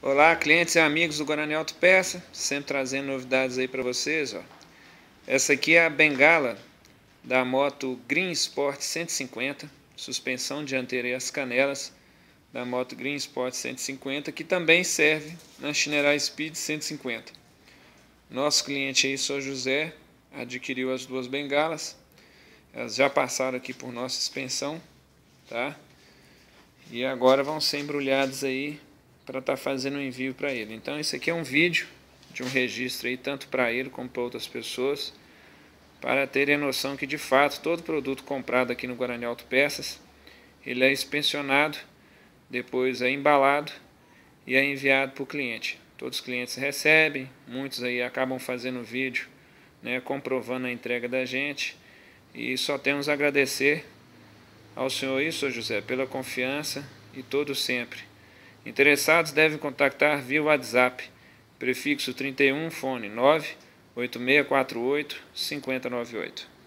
Olá, clientes e amigos do Guarani Autopeça, sempre trazendo novidades aí para vocês, ó. Essa aqui é a bengala da moto Green Sport 150, suspensão dianteira e as canelas da moto Green Sport 150, que também serve na Chinerai Speed 150. Nosso cliente aí, Sr. José, adquiriu as duas bengalas, elas já passaram aqui por nossa suspensão, tá? E agora vão ser embrulhadas aí para estar fazendo o envio para ele. Então esse aqui é um vídeo de um registro aí, tanto para ele como para outras pessoas, para terem a noção que de fato todo produto comprado aqui no Guarani Autopeças, ele é inspecionado, depois é embalado e é enviado para o cliente. Todos os clientes recebem, muitos aí acabam fazendo vídeo, né, comprovando a entrega da gente, e só temos a agradecer ao senhor aí, Sr. José, pela confiança e todo sempre. Interessados devem contactar via WhatsApp, prefixo 31, fone 98648 5098.